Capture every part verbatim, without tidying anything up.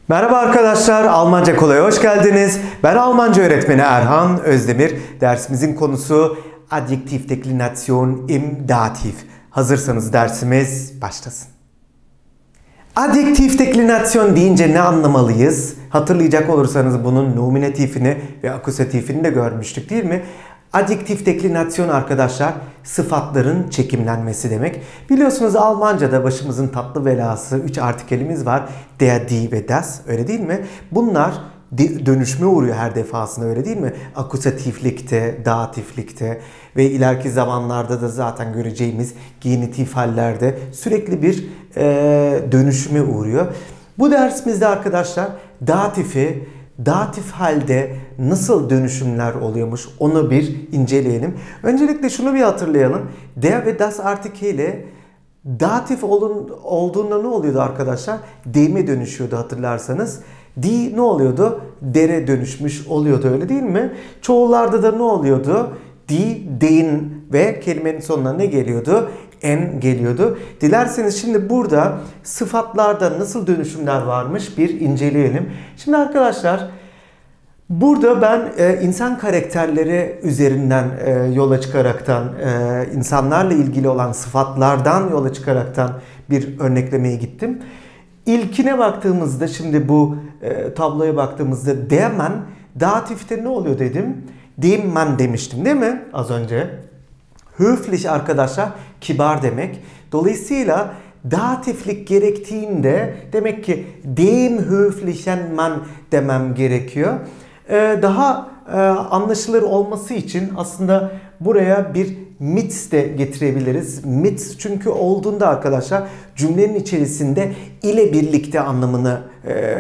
Merhaba arkadaşlar, Almanca Kolay'a hoş geldiniz. Ben Almanca öğretmeni Erhan Özdemir. Dersimizin konusu Adjektiv Deklinasyon im Dativ. Hazırsanız dersimiz başlasın. Adjektiv deklinasyon deyince ne anlamalıyız? Hatırlayacak olursanız bunun nominatifini ve akusatifini de görmüştük değil mi? Adjektif deklinasyon arkadaşlar sıfatların çekimlenmesi demek. Biliyorsunuz Almanca'da başımızın tatlı belası üç artikelimiz var. Der, die ve das, öyle değil mi? Bunlar dönüşme uğruyor her defasında, öyle değil mi? Akusatiflikte, datiflikte ve ileriki zamanlarda da zaten göreceğimiz genitif hallerde sürekli bir e, dönüşüme uğruyor. Bu dersimizde arkadaşlar datifi, datif halde nasıl dönüşümler oluyormuş onu bir inceleyelim. Öncelikle şunu bir hatırlayalım. Der ve das artikeli datif olun, olduğunda ne oluyordu arkadaşlar? De'me dönüşüyordu hatırlarsanız. Die ne oluyordu? Der'e dönüşmüş oluyordu, öyle değil mi? Çoğullarda da ne oluyordu? Die, den ve kelimenin sonuna ne geliyordu? En geliyordu. Dilerseniz şimdi burada sıfatlarda nasıl dönüşümler varmış bir inceleyelim. Şimdi arkadaşlar burada ben e, insan karakterleri üzerinden e, yola çıkaraktan, e, insanlarla ilgili olan sıfatlardan yola çıkaraktan bir örneklemeye gittim. İlkine baktığımızda, şimdi bu e, tabloya baktığımızda der man, datifte ne oluyor dedim? Dem man demiştim değil mi az önce? Höflich arkadaşlar kibar demek. Dolayısıyla datiflik gerektiğinde demek ki dem höflichen man demem gerekiyor. Ee, daha e, anlaşılır olması için aslında buraya bir mit de getirebiliriz. Mit çünkü olduğunda arkadaşlar cümlenin içerisinde ile birlikte anlamını e,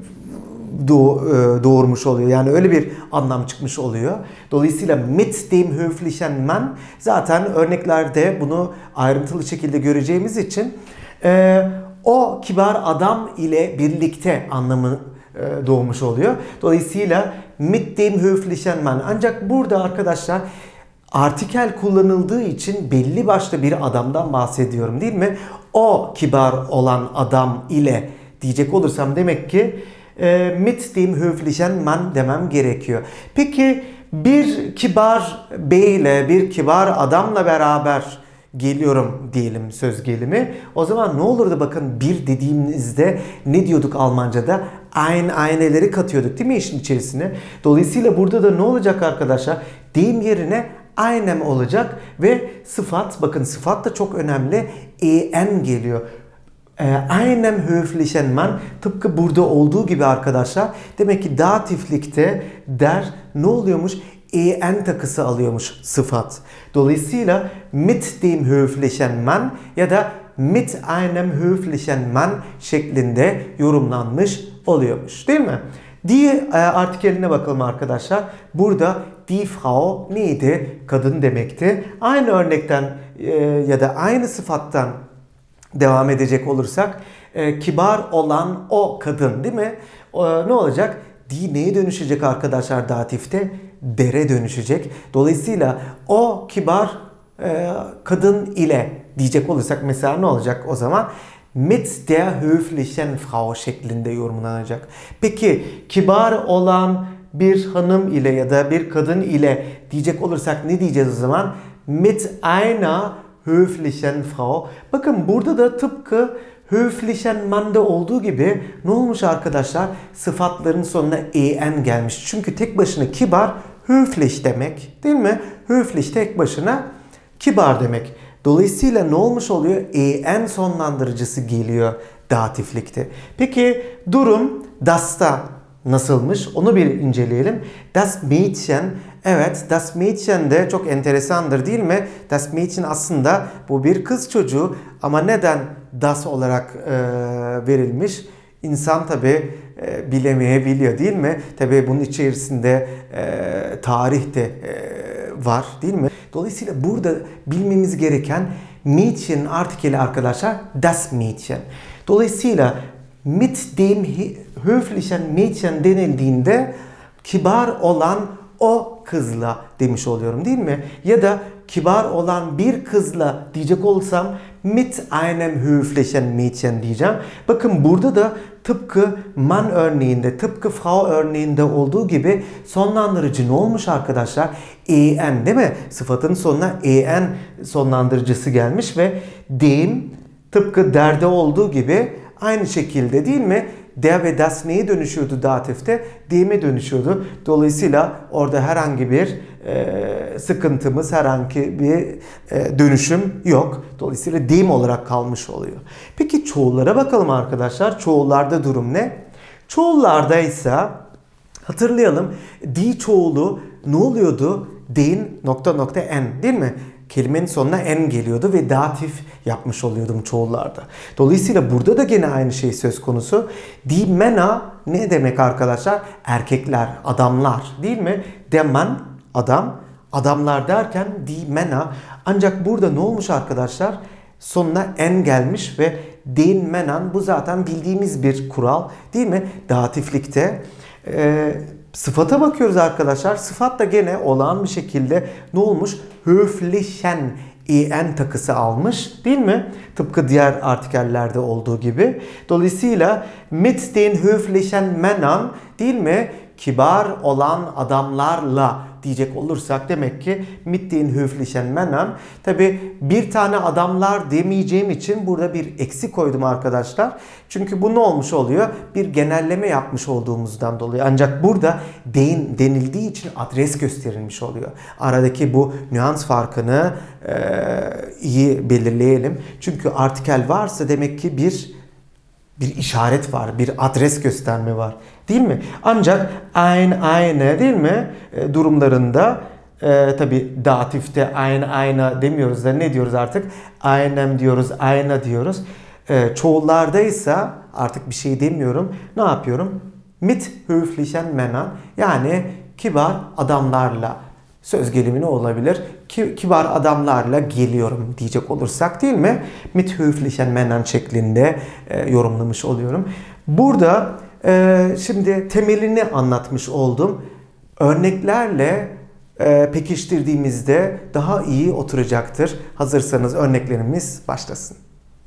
doğurmuş oluyor. Yani öyle bir anlam çıkmış oluyor. Dolayısıyla mit dem höflichen man, zaten örneklerde bunu ayrıntılı şekilde göreceğimiz için e, o kibar adam ile birlikte anlamı e, doğmuş oluyor. Dolayısıyla mit dem höflichen man. Ancak burada arkadaşlar artikel kullanıldığı için belli başlı bir adamdan bahsediyorum değil mi? O kibar olan adam ile diyecek olursam demek ki mit dem höflichen man demem gerekiyor. Peki bir kibar beyle, bir kibar adamla beraber geliyorum diyelim söz gelimi. O zaman ne olurdu bakın, bir dediğimizde ne diyorduk Almanca'da? Ein, eineleri katıyorduk değil mi işin içerisine? Dolayısıyla burada da ne olacak arkadaşlar? Dem yerine einem olacak ve sıfat, bakın sıfat da çok önemli. En geliyor. Einem höflichen man, tıpkı burada olduğu gibi arkadaşlar, demek ki datiflikte der ne oluyormuş? En takısı alıyormuş sıfat. Dolayısıyla mit dem höflichen man ya da mit einem höflichen man şeklinde yorumlanmış oluyormuş değil mi? Die artikeline bakalım arkadaşlar. Burada die Frau neydi? Kadın demekti. Aynı örnekten ya da aynı sıfattan devam edecek olursak e, kibar olan o kadın değil mi? E, ne olacak? Die neye dönüşecek arkadaşlar datifte? Der'e dönüşecek. Dolayısıyla o kibar e, kadın ile diyecek olursak mesela ne olacak o zaman? Mit der höflichen Frau şeklinde yorumlanacak. Peki kibar olan bir hanım ile ya da bir kadın ile diyecek olursak ne diyeceğiz o zaman? Mit einer höflichen Frau. Bakın burada da tıpkı höflichen man'da olduğu gibi ne olmuş arkadaşlar? Sıfatların sonuna en gelmiş. Çünkü tek başına kibar höflich demek değil mi? Höflich tek başına kibar demek. Dolayısıyla ne olmuş oluyor? En sonlandırıcısı geliyor datiflikte. Peki durum das'ta nasılmış? Onu bir inceleyelim. Das Mädchen, evet das Mädchen de çok enteresandır değil mi? Das Mädchen aslında bu bir kız çocuğu ama neden das olarak e, verilmiş? İnsan tabi e, bilemeyebiliyor değil mi? Tabi bunun içerisinde e, tarih de e, var değil mi? Dolayısıyla burada bilmemiz gereken Mädchen artikeli arkadaşlar das Mädchen. Dolayısıyla mit dem höflichen Mädchen denildiğinde kibar olan o kızla demiş oluyorum değil mi? Ya da kibar olan bir kızla diyecek olsam mit einem höflichen Mädchen diyeceğim. Bakın burada da tıpkı man örneğinde, tıpkı Frau örneğinde olduğu gibi sonlandırıcı ne olmuş arkadaşlar? En, değil mi? Sıfatın sonuna en sonlandırıcısı gelmiş ve dem tıpkı derde olduğu gibi aynı şekilde, değil mi? Der ve das neye dönüşüyordu datifte? Dem'e dönüşüyordu. Dolayısıyla orada herhangi bir e, sıkıntımız, herhangi bir e, dönüşüm yok. Dolayısıyla dem olarak kalmış oluyor. Peki çoğullara bakalım arkadaşlar. Çoğullarda durum ne? Çoğullarda ise hatırlayalım. Die çoğulu ne oluyordu? Den nokta nokta en, değil mi? Kelimenin sonuna en geliyordu ve datif yapmış oluyordum çoğullarda. Dolayısıyla burada da gene aynı şey söz konusu. Die Männer ne demek arkadaşlar? Erkekler, adamlar, değil mi? Der Mann, adam. Adamlar derken die Männer. Ancak burada ne olmuş arkadaşlar? Sonuna en gelmiş ve den Männern, bu zaten bildiğimiz bir kural, değil mi? Datiflikte. Ee, Sıfata bakıyoruz arkadaşlar. Sıfat da gene olağan bir şekilde ne olmuş? Höflichen en takısı almış, değil mi? Tıpkı diğer artikellerde olduğu gibi. Dolayısıyla mit den höflichen Männern, değil mi? Kibar olan adamlarla diyecek olursak demek ki mit den höflichen Männern. Tabi bir tane adamlar demeyeceğim için burada bir eksi koydum arkadaşlar. Çünkü bu ne olmuş oluyor? Bir genelleme yapmış olduğumuzdan dolayı. Ancak burada den denildiği için adres gösterilmiş oluyor. Aradaki bu nüans farkını e, iyi belirleyelim. Çünkü artikel varsa demek ki bir bir işaret var, bir adres gösterme var, değil mi? Ancak ein, eine, değil mi? E, durumlarında e, tabi datifte ein, eine demiyoruz da ne diyoruz artık? Einem diyoruz, eine diyoruz. E, çoğullarda ise artık bir şey demiyorum. Ne yapıyorum? Mit höflichen Männern, yani kibar adamlarla. Söz gelimi ne olabilir? Ki, kibar adamlarla geliyorum diyecek olursak, değil mi? Mit höflichen Männern şeklinde e, yorumlamış oluyorum. Burada e, şimdi temelini anlatmış oldum. Örneklerle e, pekiştirdiğimizde daha iyi oturacaktır. Hazırsanız örneklerimiz başlasın.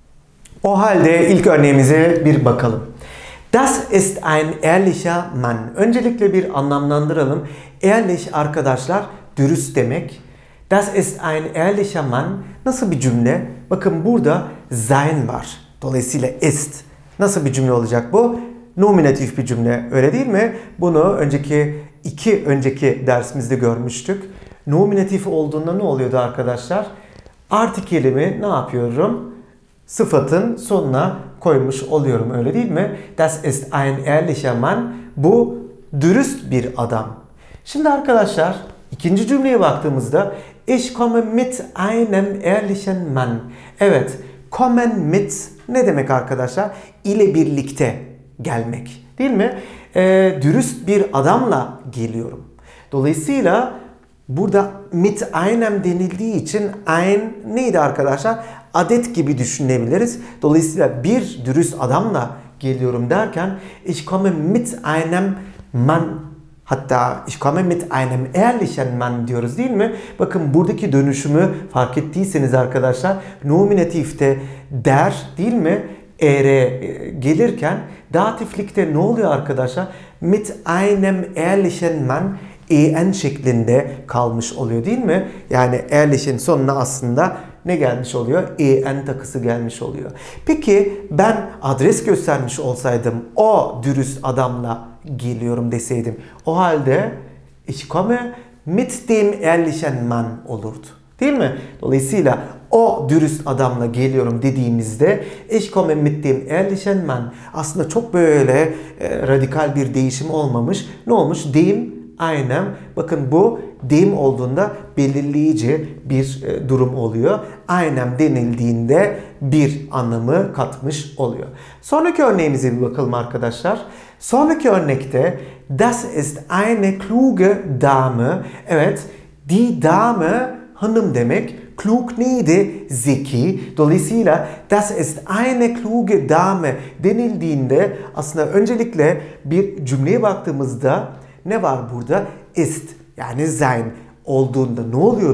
O halde ilk örneğimize bir bakalım. Das ist ein ehrlicher Mann. Öncelikle bir anlamlandıralım. Ehrlich arkadaşlar dürüst demek. Das ist ein ehrlicher Mann. Nasıl bir cümle? Bakın burada sein var. Dolayısıyla ist. Nasıl bir cümle olacak bu? Nominatif bir cümle. Öyle değil mi? Bunu önceki iki önceki dersimizde görmüştük. Nominatif olduğunda ne oluyordu arkadaşlar? Artikelimi ne yapıyorum? Sıfatın sonuna koymuş oluyorum. Öyle değil mi? Das ist ein ehrlicher Mann. Bu dürüst bir adam. Şimdi arkadaşlar ikinci cümleye baktığımızda ich komme mit einem ehrlichen Mann. Evet, kommen mit ne demek arkadaşlar? İle birlikte gelmek, değil mi? Ee, dürüst bir adamla geliyorum. Dolayısıyla burada mit einem denildiği için ein neydi arkadaşlar? Adet gibi düşünebiliriz. Dolayısıyla bir dürüst adamla geliyorum derken ich komme mit einem Mann, hatta ich komme mit einem ehrlichen Mann diyoruz, değil mi? Bakın buradaki dönüşümü fark ettiyseniz arkadaşlar nominatifte der, değil mi? Ere gelirken datiflikte ne oluyor arkadaşlar? Mit einem ehrlichen Mann en şeklinde kalmış oluyor, değil mi? Yani ehrlichen sonuna aslında ne gelmiş oluyor? En takısı gelmiş oluyor. Peki ben adres göstermiş olsaydım, o dürüst adamla geliyorum deseydim, o halde ich komme mit dem ehrlichen Mann olurdu, değil mi? Dolayısıyla o dürüst adamla geliyorum dediğimizde ich komme mit dem ehrlichen Mann, aslında çok böyle e, radikal bir değişim olmamış. Ne olmuş? Dem aynen. Bakın bu dem olduğunda belirleyici bir e, durum oluyor. Aynen denildiğinde bir anlamı katmış oluyor. Sonraki örneğimize bir bakalım arkadaşlar. Sonraki örnekte das ist eine kluge Dame. Evet, die Dame hanım demek. Klug neydi? Zeki. Dolayısıyla das ist eine kluge Dame denildiğinde aslında öncelikle bir cümleye baktığımızda ne var burada? Ist yani sein olduğunda ne oluyordu?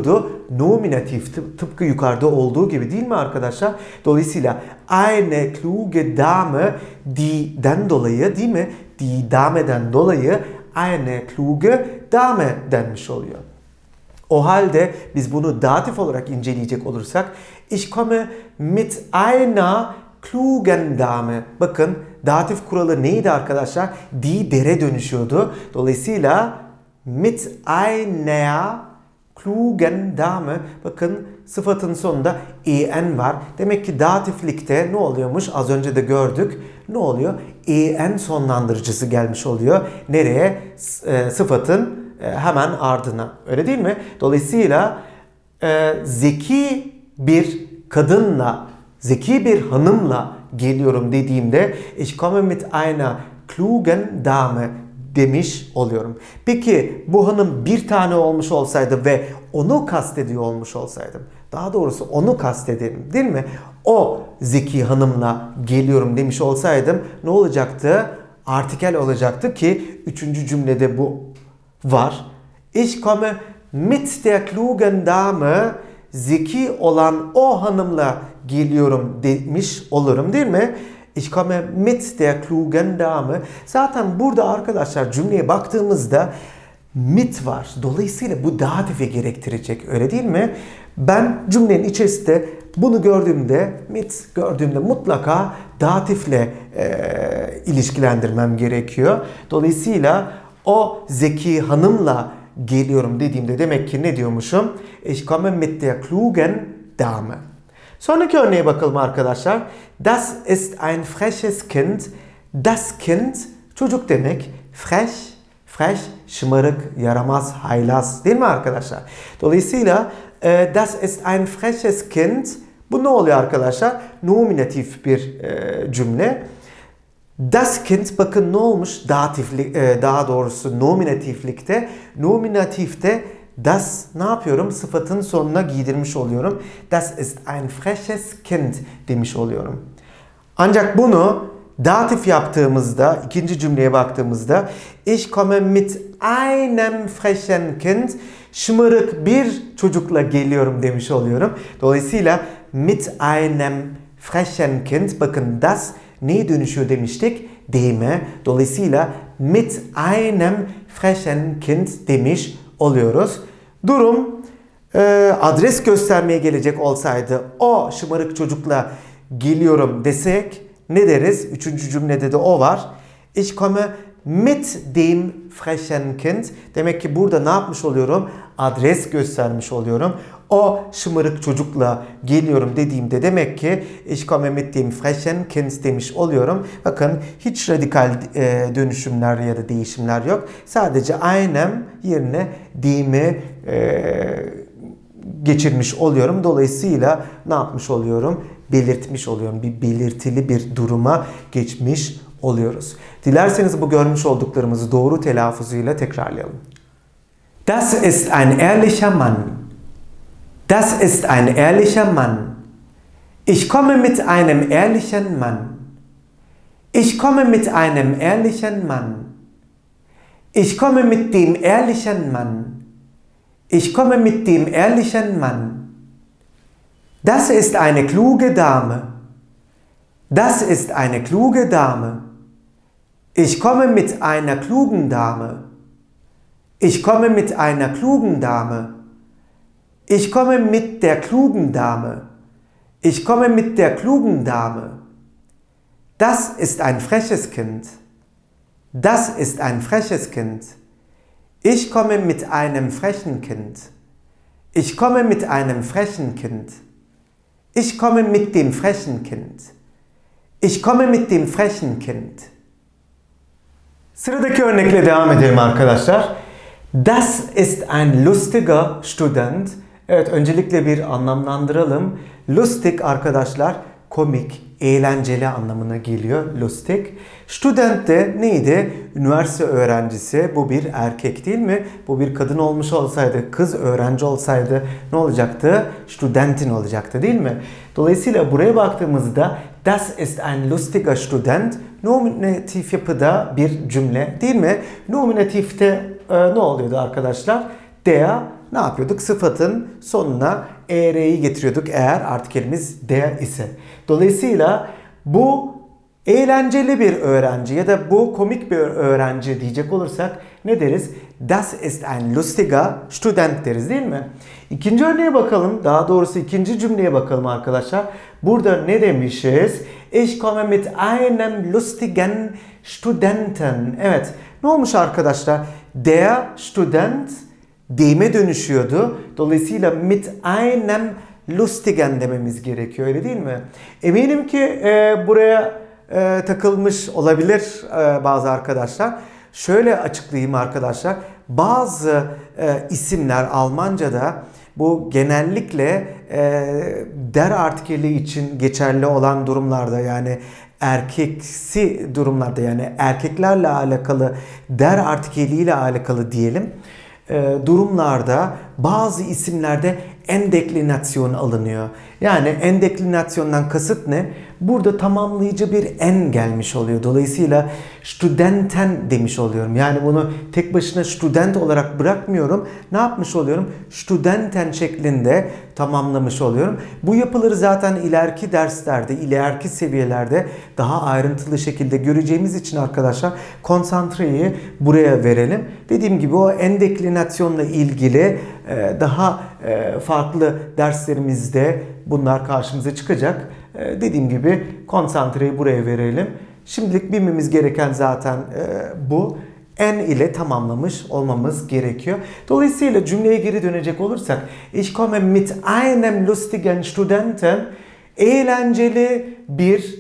nominatif, tıpkı yukarıda olduğu gibi değil mi arkadaşlar? Dolayısıyla eine kluge Dame, die'den dolayı değil mi? Die Dame'den dolayı eine kluge Dame denmiş oluyor. O halde biz bunu datif olarak inceleyecek olursak ich komme mit einer klugen Dame. Bakın datif kuralı neydi arkadaşlar? Die dere dönüşüyordu. Dolayısıyla mit einer klugen Dame. Bakın sıfatın sonunda en var. Demek ki datiflikte ne oluyormuş? Az önce de gördük. Ne oluyor? En sonlandırıcısı gelmiş oluyor. Nereye? E, sıfatın e, hemen ardına. Öyle değil mi? Dolayısıyla e, zeki bir kadınla, zeki bir hanımla geliyorum dediğimde ich komme mit einer klugen Dame demiş oluyorum. Peki bu hanım bir tane olmuş olsaydı ve onu kastediyor olmuş olsaydım, daha doğrusu onu kastedelim değil mi? O zeki hanımla geliyorum demiş olsaydım ne olacaktı? Artikel olacaktı ki üçüncü cümlede bu var. Ich komme mit der klugen Dame, zeki olan o hanımla geliyorum demiş olurum değil mi? Ich komme mit der klugen Dame. Zaten burada arkadaşlar cümleye baktığımızda mit var. Dolayısıyla bu datifi gerektirecek. Öyle değil mi? Ben cümlenin içerisinde bunu gördüğümde, mit gördüğümde mutlaka datifle e, ilişkilendirmem gerekiyor. Dolayısıyla o zeki hanımla geliyorum dediğimde demek ki ne diyormuşum? Ich komme mit der klugen Dame. Sonraki örneğe bakalım arkadaşlar. Das ist ein freches Kind. Das Kind çocuk demek. Frech, frech, şımarık, yaramaz, haylaz değil mi arkadaşlar? Dolayısıyla e, das ist ein freches Kind. Bu ne oluyor arkadaşlar? Nominatif bir e, cümle. Das Kind bakın ne olmuş? Datiflik, e, daha doğrusu nominatiflikte. Nominatifte das ne yapıyorum? Sıfatın sonuna giydirmiş oluyorum. Das ist ein freches Kind demiş oluyorum. Ancak bunu datif yaptığımızda, ikinci cümleye baktığımızda ich komme mit einem frechen Kind, şımarık bir çocukla geliyorum demiş oluyorum. Dolayısıyla mit einem frechen Kind, bakın das neye dönüşüyor demiştik? Deyime. Dolayısıyla mit einem frechen Kind demiş oluyoruz. Durum e, adres göstermeye gelecek olsaydı o şımarık çocukla geliyorum desek ne deriz? Üçüncü cümlede de o var. Ich komme mit dem frechen Kind. Demek ki burada ne yapmış oluyorum? Adres göstermiş oluyorum. O şımarık çocukla geliyorum dediğimde demek ki ich komme mit dem frechen Kind demiş oluyorum. Bakın hiç radikal e, dönüşümler ya da değişimler yok. Sadece einem yerine dem'i e, geçirmiş oluyorum. Dolayısıyla ne yapmış oluyorum? Belirtmiş oluyorum. Bir belirtili bir duruma geçmiş oluyoruz. Dilerseniz bu görmüş olduklarımızı doğru telaffuzuyla tekrarlayalım. Das ist ein ehrlicher Mann. Das ist ein ehrlicher Mann. Ich komme mit einem ehrlichen Mann. Ich komme mit einem ehrlichen Mann. Ich komme mit dem ehrlichen Mann. Ich komme mit dem ehrlichen Mann. Das ist eine kluge Dame. Das ist eine kluge Dame. Ich komme mit einer klugen Dame. Ich komme mit einer klugen Dame. Ich komme mit der klugen Dame. Ich komme mit der klugen Dame. Das ist ein freches Kind. Das ist ein freches Kind. Ich komme mit einem frechen Kind. Ich komme mit einem frechen Kind. Ich komme mit dem frechen Kind. Ich komme mit dem frechen Kind. Sıradaki örnekle devam edelim arkadaşlar. Das ist ein lustiger Student. Evet, öncelikle bir anlamlandıralım. Lustig arkadaşlar komik, eğlenceli anlamına geliyor. Lustig. Student de neydi? Üniversite öğrencisi. Bu bir erkek değil mi? Bu bir kadın olmuş olsaydı, kız öğrenci olsaydı ne olacaktı? Studentin olacaktı değil mi? Dolayısıyla buraya baktığımızda das ist ein lustiger Student nominatif yapıda bir cümle değil mi? Nominatifte e, ne oluyordu arkadaşlar? Der ne yapıyorduk? Sıfatın sonuna er'yi getiriyorduk eğer artikelimiz der ise. Dolayısıyla bu eğlenceli bir öğrenci ya da bu komik bir öğrenci diyecek olursak ne deriz? Das ist ein lustiger Student deriz değil mi? İkinci örneğe bakalım. Daha doğrusu ikinci cümleye bakalım arkadaşlar. Burada ne demişiz? Ich komme mit einem lustigen Studenten. Evet. Ne olmuş arkadaşlar? Der Student deyime dönüşüyordu. Dolayısıyla mit einem lustigen dememiz gerekiyor. Öyle değil mi? Eminim ki e, buraya e, takılmış olabilir e, bazı arkadaşlar. Şöyle açıklayayım arkadaşlar. Bazı e, isimler Almanca'da bu genellikle e, der artikeli için geçerli olan durumlarda, yani erkeksi durumlarda, yani erkeklerle alakalı der artikeliyle alakalı diyelim e, durumlarda bazı isimlerde endeklinasyon alınıyor. Yani endeklinasyondan kasıt ne? Burada tamamlayıcı bir en gelmiş oluyor. Dolayısıyla studenten demiş oluyorum. Yani bunu tek başına student olarak bırakmıyorum. Ne yapmış oluyorum? Studenten şeklinde tamamlamış oluyorum. Bu yapıları zaten ileriki derslerde, ileriki seviyelerde daha ayrıntılı şekilde göreceğimiz için arkadaşlar konsantreyi buraya verelim. Dediğim gibi o endeklinasyonla ilgili daha farklı derslerimizde bunlar karşımıza çıkacak. Dediğim gibi konsantreyi buraya verelim. Şimdilik bilmemiz gereken zaten bu. En ile tamamlamış olmamız gerekiyor. Dolayısıyla cümleye geri dönecek olursak Ich komme mit einem lustigen Studenten, eğlenceli bir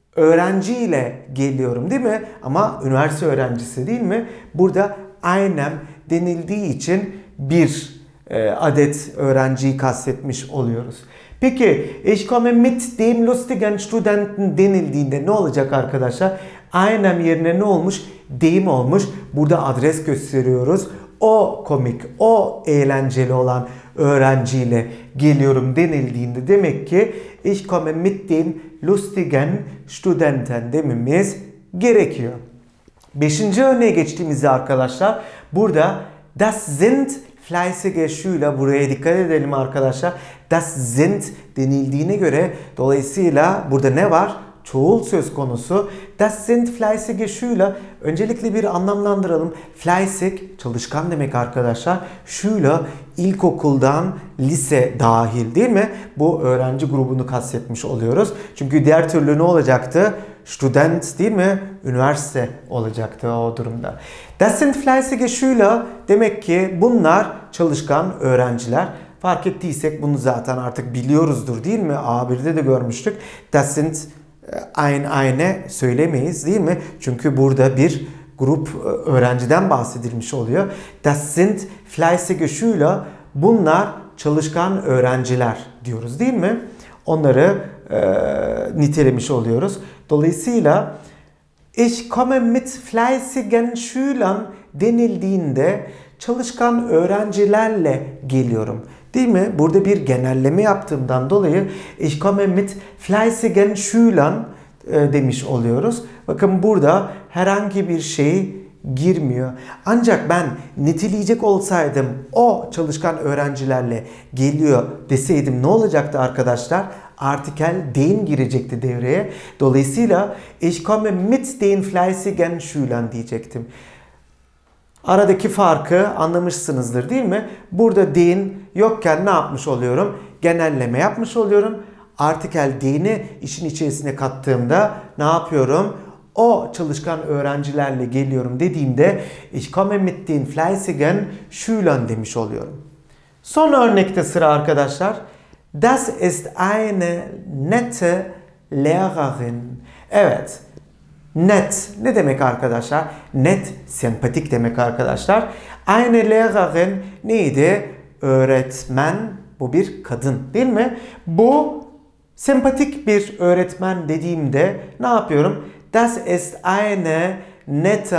öğrenciyle geliyorum değil mi? Ama üniversite öğrencisi değil mi? Burada einem denildiği için bir adet öğrenciyi kastetmiş oluyoruz. Peki ich komme mit dem lustigen Studenten denildiğinde ne olacak arkadaşlar? Einem yerine ne olmuş? Dem olmuş. Burada adres gösteriyoruz. O komik, o eğlenceli olan öğrenciyle geliyorum denildiğinde demek ki ich komme mit dem lustigen Studenten dememiz gerekiyor. Beşinci örneğe geçtiğimizde arkadaşlar burada das sind fleißige Schüler, buraya dikkat edelim arkadaşlar. Das sind denildiğine göre dolayısıyla burada ne var? Çoğul söz konusu. Das sind fleißige Schüler. Öncelikle bir anlamlandıralım. Fleißig çalışkan demek arkadaşlar. Schüler ilkokuldan lise dahil değil mi? Bu öğrenci grubunu kastetmiş oluyoruz. Çünkü diğer türlü ne olacaktı? Student değil mi? Üniversite olacaktı o durumda. Das sind fleißige Schüler demek ki bunlar çalışkan öğrenciler. Fark ettiysek bunu zaten artık biliyoruzdur değil mi? A bir'de de görmüştük. Das sind ein eine söylemeyiz değil mi? Çünkü burada bir grup öğrenciden bahsedilmiş oluyor. Das sind fleißige Schüler. Bunlar çalışkan öğrenciler diyoruz değil mi? Onları e, nitelemiş oluyoruz. Dolayısıyla ich komme mit fleißigen Schülern denildiğinde çalışkan öğrencilerle geliyorum. Değil mi? Burada bir genelleme yaptığımdan dolayı ich komme mit fleißigen Schülern e, demiş oluyoruz. Bakın burada herhangi bir şey girmiyor. Ancak ben niteleyecek olsaydım o çalışkan öğrencilerle geliyor deseydim ne olacaktı arkadaşlar? Artikel den girecekti devreye. Dolayısıyla ich komme mit den fleißigen Schülern diyecektim. Aradaki farkı anlamışsınızdır değil mi? Burada den yokken ne yapmış oluyorum? Genelleme yapmış oluyorum. Artikel den'i işin içerisine kattığımda ne yapıyorum? O çalışkan öğrencilerle geliyorum dediğimde ich komme mit den fleißigen Schülern demiş oluyorum. Son örnekte sıra arkadaşlar. Das ist eine nette Lehrerin. Evet. Net ne demek arkadaşlar? Net sempatik demek arkadaşlar. Eine Lehrerin neydi? Öğretmen. Bu bir kadın değil mi? Bu sempatik bir öğretmen dediğimde ne yapıyorum? Das ist eine nette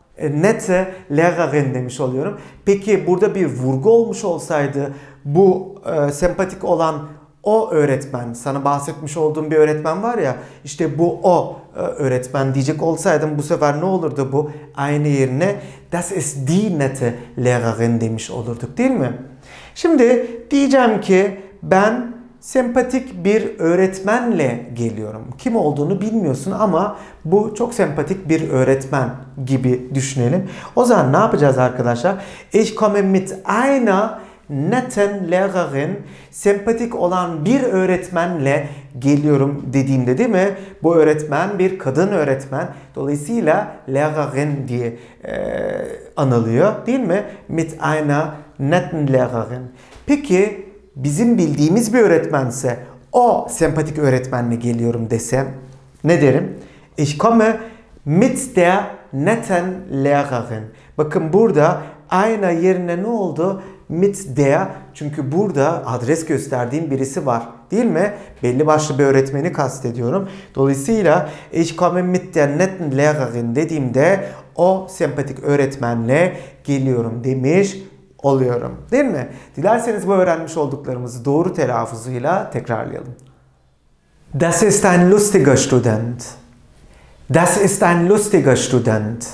nette Lehrerin demiş oluyorum. Peki burada bir vurgu olmuş olsaydı bu e, sempatik olan O öğretmen, sana bahsetmiş olduğum bir öğretmen var ya, işte bu o öğretmen diyecek olsaydım bu sefer ne olurdu bu? Aynı yerine das ist die nette Lehrerin demiş olurduk değil mi? Şimdi diyeceğim ki ben sempatik bir öğretmenle geliyorum. Kim olduğunu bilmiyorsun ama bu çok sempatik bir öğretmen gibi düşünelim. O zaman ne yapacağız arkadaşlar? Ich komme mit einer netten Lehrerin, sempatik olan bir öğretmenle geliyorum dediğimde değil mi? Bu öğretmen bir kadın öğretmen. Dolayısıyla Lehrerin diye e, anılıyor değil mi? Mit einer netten Lehrerin. Peki bizim bildiğimiz bir öğretmense o sempatik öğretmenle geliyorum desem ne derim? Ich komme mit der netten Lehrerin. Bakın burada einer yerine ne oldu? Mit der, çünkü burada adres gösterdiğim birisi var değil mi? Belli başlı bir öğretmeni kastediyorum. Dolayısıyla ich komme mit der netten Lehrerin dediğimde o sempatik öğretmenle geliyorum demiş oluyorum değil mi? Dilerseniz bu öğrenmiş olduklarımızı doğru telaffuzuyla tekrarlayalım. Das ist ein lustiger Student. Das ist ein lustiger Student.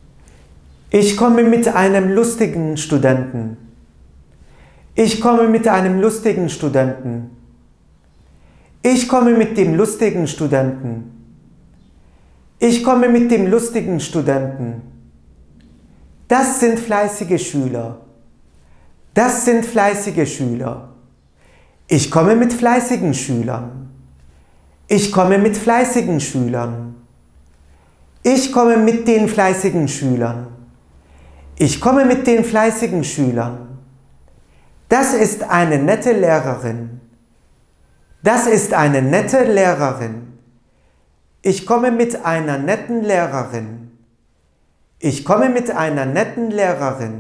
Ich komme mit einem lustigen Studenten. Ich komme mit einem lustigen Studenten. Ich komme mit dem lustigen Studenten. Ich komme mit dem lustigen Studenten. Das sind fleißige Schüler. Das sind fleißige Schüler. Ich komme mit fleißigen Schülern. Ich komme mit fleißigen Schülern. Ich komme mit den fleißigen Schülern. Ich komme mit den fleißigen Schülern. Das ist eine nette Lehrerin. Das ist eine nette Lehrerin. Ich komme mit einer netten Lehrerin. Ich komme mit einer netten Lehrerin.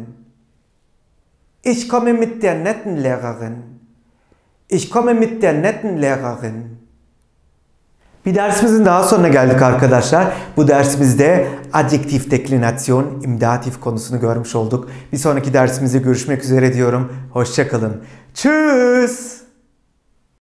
Ich komme mit der netten Lehrerin. Ich komme mit der netten Lehrerin. Bir dersimizin daha sonuna geldik arkadaşlar. Bu dersimizde adjektif deklinasyon, imdatif konusunu görmüş olduk. Bir sonraki dersimizde görüşmek üzere diyorum. Hoşça kalın. Tschüss.